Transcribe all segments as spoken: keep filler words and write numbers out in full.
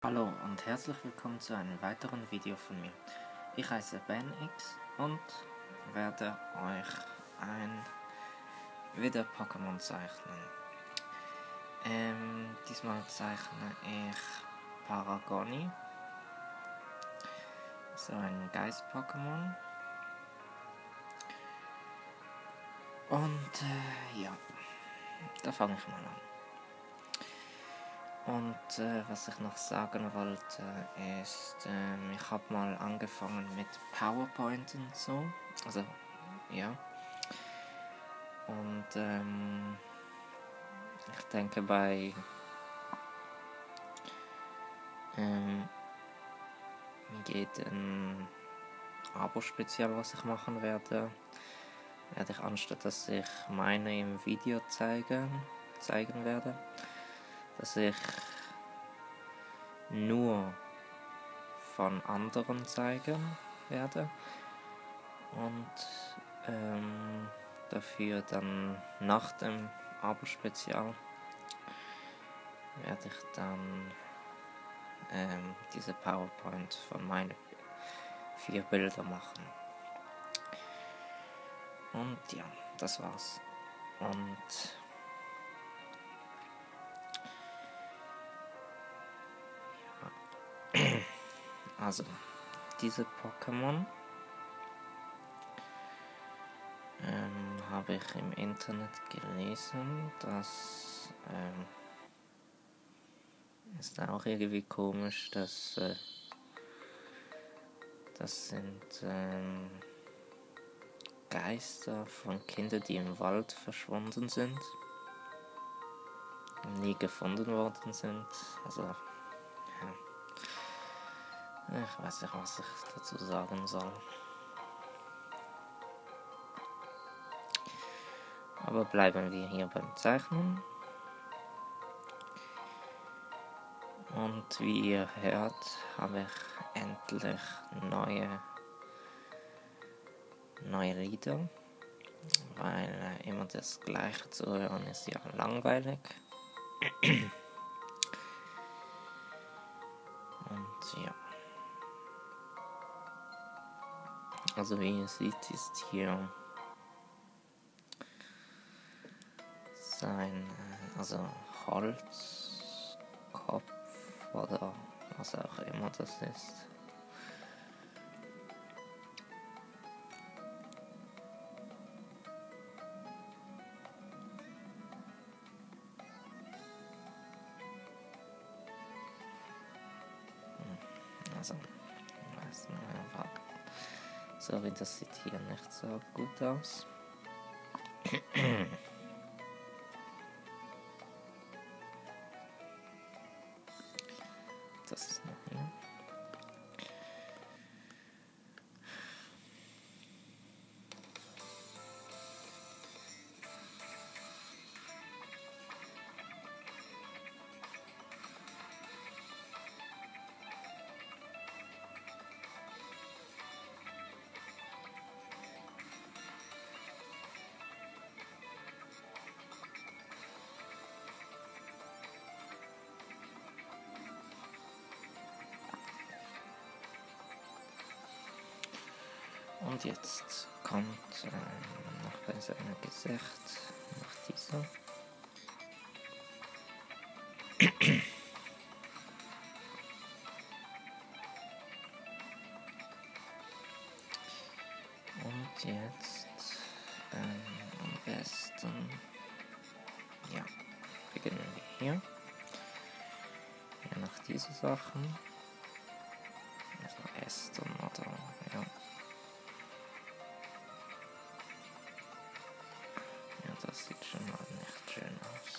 Hallo und herzlich willkommen zu einem weiteren Video von mir. Ich heiße BenX und werde euch ein wieder Pokémon zeichnen. Ähm, diesmal zeichne ich Paragoni, so ein Geist-Pokémon. Und äh, ja, da fange ich mal an. Und äh, was ich noch sagen wollte, ist, äh, ich habe mal angefangen mit PowerPoint und so, also ja. Und ähm, ich denke bei ähm, jedem Abo-Spezial, was ich machen werde, werde ich, anstatt dass ich meine im Video zeige, zeigen werde, dass ich nur von anderen zeigen werde und ähm, dafür dann nach dem Abo-Spezial werde ich dann ähm, diese PowerPoint von meinen vier Bilder machen. Und ja, das war's. Und ja, also diese Pokémon ähm, habe ich im Internet gelesen. Das ähm, ist auch irgendwie komisch, dass äh, das sind ähm, Geister von Kindern, die im Wald verschwunden sind und nie gefunden worden sind. Also, ja. Ich weiß nicht, was ich dazu sagen soll. Aber bleiben wir hier beim Zeichnen. Und wie ihr hört, habe ich endlich neue, neue Lieder. Weil äh, immer das Gleiche zu hören ist ja langweilig. Und ja. Also wie ihr seht, ist hier sein, also Holzkopf oder was auch immer das ist. Also, ich weiß nicht einfach. Sorry, das sieht hier nicht so gut aus. Das ist noch hier. Und jetzt kommt ähm, noch bei seinem Gesicht noch dieser. Und jetzt ähm, am besten, ja, beginnen wir hier. Hier noch diese Sachen. Also Ästen oder, ja. Ja, das sieht schon mal nicht schön aus.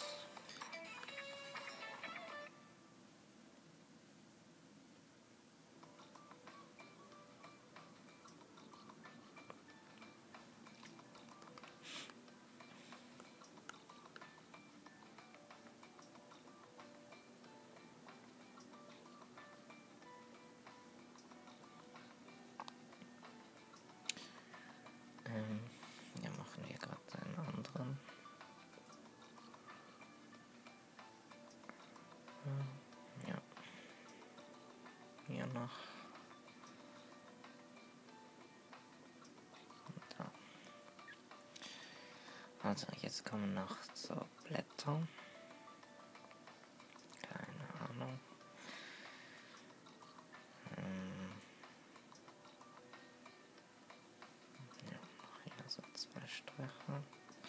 hier noch. Da. Also jetzt kommen noch so Blätter. Keine Ahnung. Ähm ja, noch hier so zwei Striche.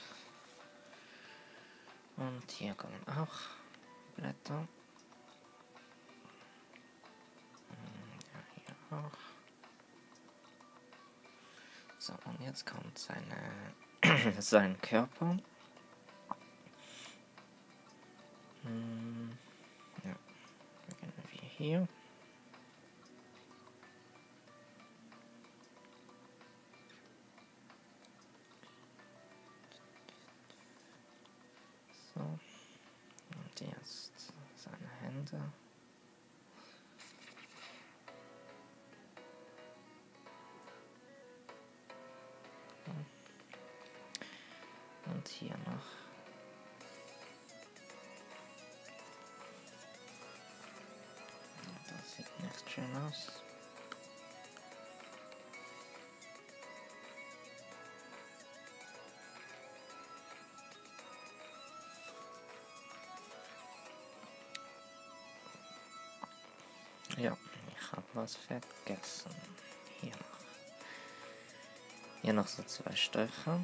Und hier kommen auch Blätter. Ja, hier auch. So, und jetzt kommt seine sein Körper. Hm, ja, beginnen wir hier. So, und jetzt seine Hände. Und hier noch. Das sieht nicht schön aus. Ja, ich habe was vergessen. Hier noch. Hier noch so zwei Striche.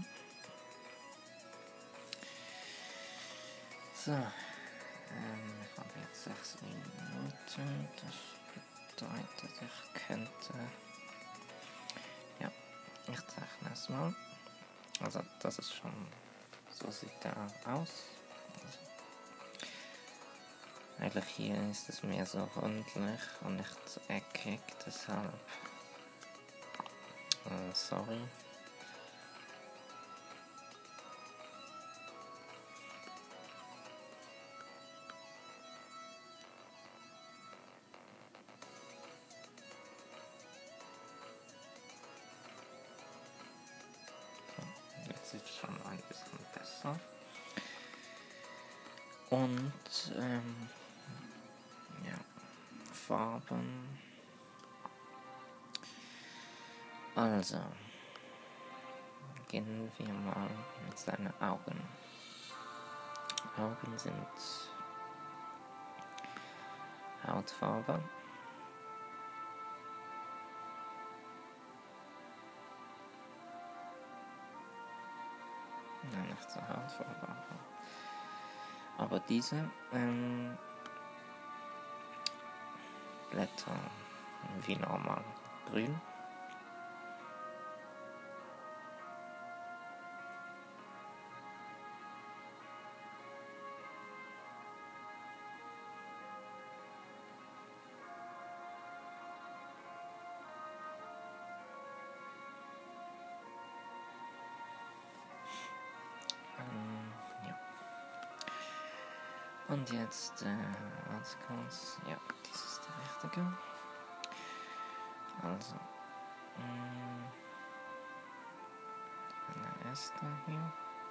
So, ähm, ich habe jetzt sechs Minuten. Das bedeutet, ich könnte. Ja, ich zeichne es mal. Also, das ist schon. So sieht er aus. Also, eigentlich hier ist es mehr so rundlich und nicht so eckig, deshalb. Äh, sorry. Jetzt sieht es schon ein bisschen besser. Und ähm, ja, Farben. Also, beginnen wir mal mit seinen Augen. Augen sind Hautfarbe. Nein, nicht so Hautfarbe, aber, aber diese ähm, Blätter wie normal grün. Und jetzt, äh, was kommt's? Ja, dies ist der richtige. Also, mh, der erste hier.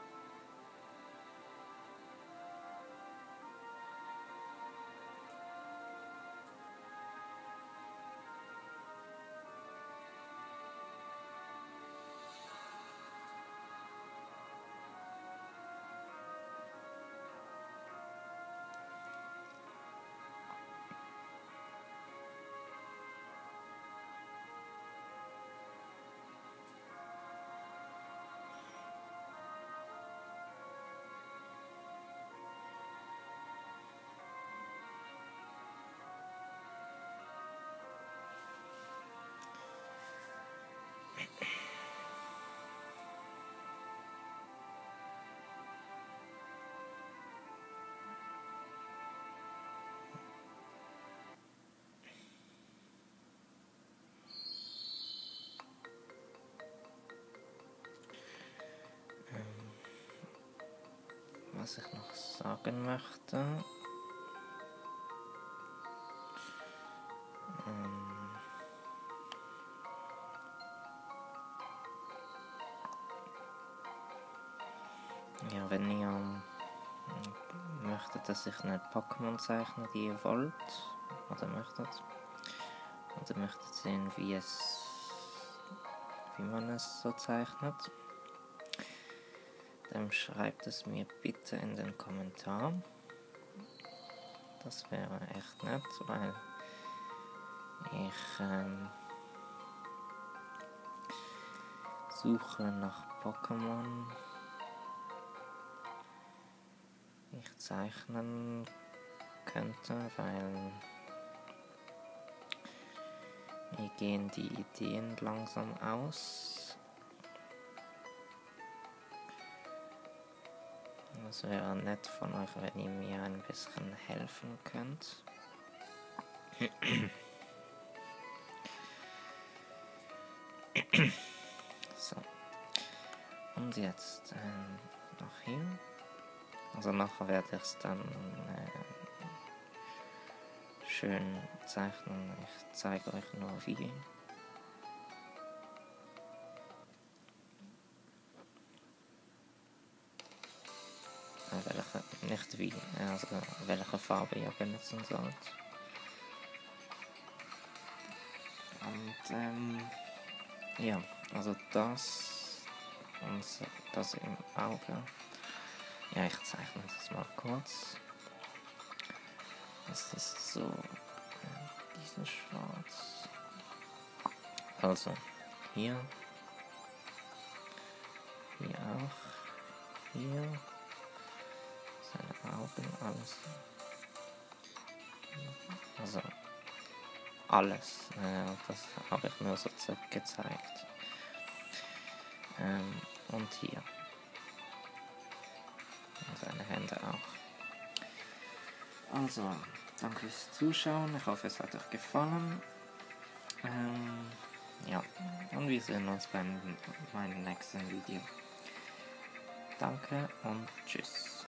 Was ich noch sagen möchte. Ähm, ja, wenn ihr ähm, möchtet, dass ich nicht Pokémon zeichne, die ihr wollt oder möchtet, oder möchtet sehen, wie es, wie man es so zeichnet, dann schreibt es mir bitte in den Kommentaren. Das wäre echt nett, weil ich ähm, suche nach Pokémon, ich zeichnen könnte, weil mir gehen die Ideen langsam aus. Es wäre nett von euch, wenn ihr mir ein bisschen helfen könnt. So. Und jetzt ähm, noch hier. Also nachher werde ich es dann äh, schön zeichnen. Ich zeige euch nur wie. Äh, welche, nicht wie, also welche Farbe ihr benutzen sollt. Und ähm, ja, also das und das im Auge. Ja, ich zeichne das mal kurz. Das ist so äh, dieses Schwarz. Also hier, hier auch, hier, seine Augen, alles. Also alles. Äh, das habe ich nur so gezeigt. Ähm, und hier. Und seine Hände auch. Also, danke fürs Zuschauen. Ich hoffe, es hat euch gefallen. Ähm, ja, und wir sehen uns beim meinem nächsten Video. Danke und tschüss.